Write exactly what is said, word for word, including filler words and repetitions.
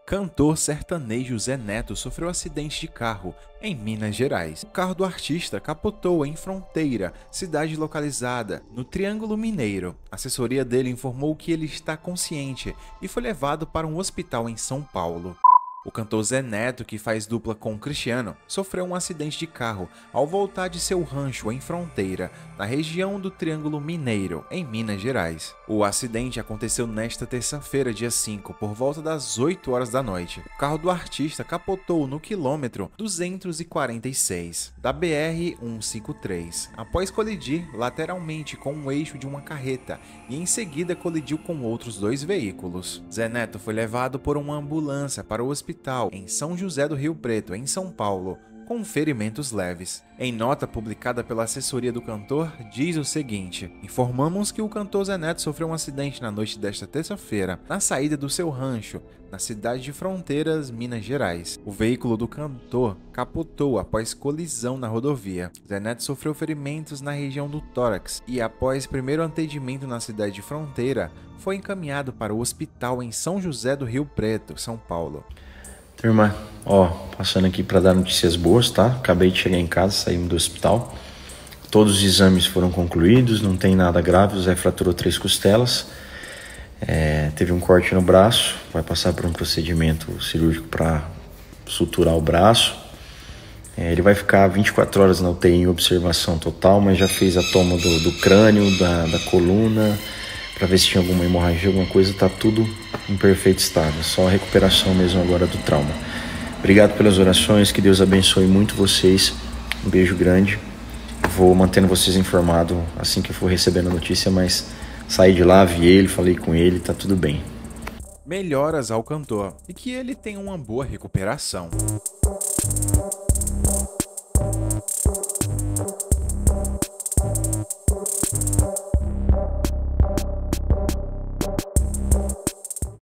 Cantor sertanejo Zé Neto sofreu acidente de carro em Minas Gerais. O carro do artista capotou em Fronteira, cidade localizada no Triângulo Mineiro. A assessoria dele informou que ele está consciente e foi levado para um hospital em São Paulo. O cantor Zé Neto, que faz dupla com Cristiano, sofreu um acidente de carro ao voltar de seu rancho em Fronteira, na região do Triângulo Mineiro, em Minas Gerais. O acidente aconteceu nesta terça-feira, dia cinco, por volta das oito horas da noite. O carro do artista capotou no quilômetro duzentos e quarenta e seis da B R cento e cinquenta e três, após colidir lateralmente com o eixo de uma carreta e em seguida colidiu com outros dois veículos. Zé Neto foi levado por uma ambulância para o hospital em São José do Rio Preto, em São Paulo, com ferimentos leves. Em nota publicada pela assessoria do cantor, diz o seguinte: informamos que o cantor Zé Neto sofreu um acidente na noite desta terça-feira, na saída do seu rancho, na cidade de Fronteiras, Minas Gerais. O veículo do cantor capotou após colisão na rodovia. Zé Neto sofreu ferimentos na região do tórax e, após primeiro atendimento na cidade de Fronteira, foi encaminhado para o hospital em São José do Rio Preto, São Paulo. Turma, ó, passando aqui para dar notícias boas, tá? Acabei de chegar em casa, saímos do hospital. Todos os exames foram concluídos, não tem nada grave, o Zé fraturou três costelas. É, teve um corte no braço, vai passar por um procedimento cirúrgico para suturar o braço. É, ele vai ficar vinte e quatro horas na U T I em observação total, mas já fez a toma do, do crânio, da, da coluna, para ver se tinha alguma hemorragia, alguma coisa, tá tudo em perfeito estado, só a recuperação mesmo agora do trauma. Obrigado pelas orações, que Deus abençoe muito vocês, um beijo grande, vou mantendo vocês informados assim que eu for recebendo a notícia, mas saí de lá, vi ele, falei com ele, tá tudo bem. Melhoras ao cantor e que ele tenha uma boa recuperação.